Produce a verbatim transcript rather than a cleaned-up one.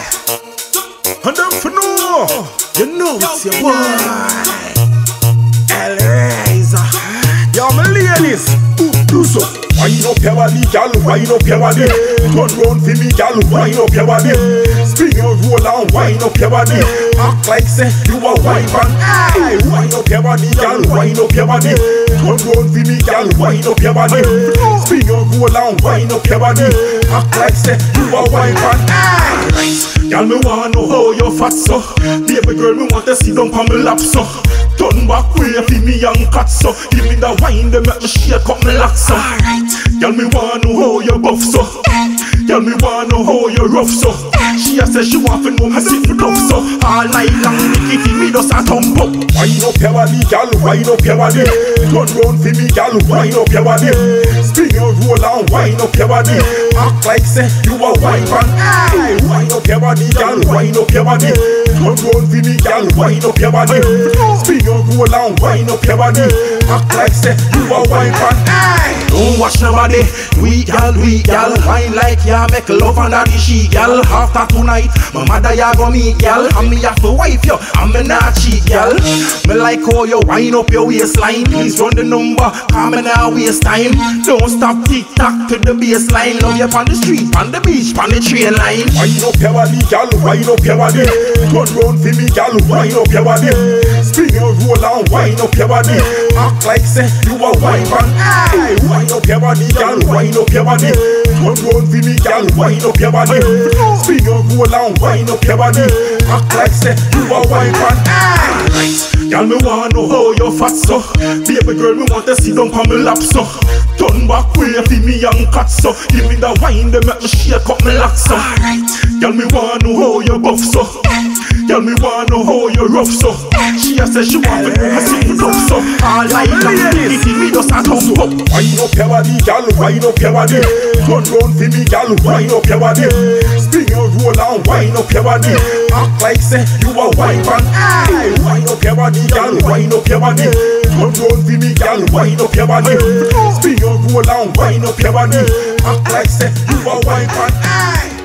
And them for know, you know it's your boy Lrazor. Yo, my ladies, do so. Wind up your body, gal, wind up your body. Turn round for me, gal, wind up your body. Spin your roll and wind up your body. Act like say you a wife and hey, wind up your body, gal, wind up your body. Turn round for me, gal, wind up your body. Spin your roll and wind up your body. Act like say you a wife and hey. Gal, me wanna know how you fat so. Baby girl, me want to see down on me lap so. Turn back way for me and cut so. Give me the wine, they make me shake up me lock so. Girl, me wanna know how you buff so. Girl, me wanna know how you rough so. She a say she want to know me sit tough so. All night long, Nicky for me does a thumb up. Wind up your body, girl, wind up your body. Turn round for me, girl, wind up your body. Spin your roll and wind up your body. Act like say you a wife and hey, wind up your body, girl, wind up your body. Turn round for me, girl, wind up your body. Spin your roll and wind up your body. Act like say you a wife and hey. Don't watch nobody, we gal, we gal. Wine like ya, make love under the sheet, gal. After tonight, my mother ya go meet, gal. And me have to wife you, and me not cheat, gal. Me like how you wind up your waistline. Please run the number, cause me now waste time. Don't stop tick-tock to the baseline. Love you on the street, on the beach, on the train line. Wind up your body, gal, wind up your body. Turn round for me, gal, wind up your body. Spin your roll and wind up your body. Act like say you a wife and hey, wind up your body, gal, wind up your body. Turn round for me, gal, wind up your body. Spin your roll and wind up your body. Act like say you a wife and hey. Gal, me wanna know how you fat so. Baby girl, me want to see down on me lap so. Turn back way for me and cut so. Give me the wine, they make me shake up me lock so. Gal, me wanna know how you buff so. Gal, me wanna know how you rough so. She a say she want to know me sit tough so. All night long, Nicky me does a thumb up. Wind up your body, gal, wind up your body. Turn round for me, gal, wind up your body. Spin your roll and wind up your body. Act like say you a wife and hey, wind up your body, gal, wind up your body. Turn round for me, gal, wind up your body. Spin your roll and wind up your body. Act like say you a wife and hey.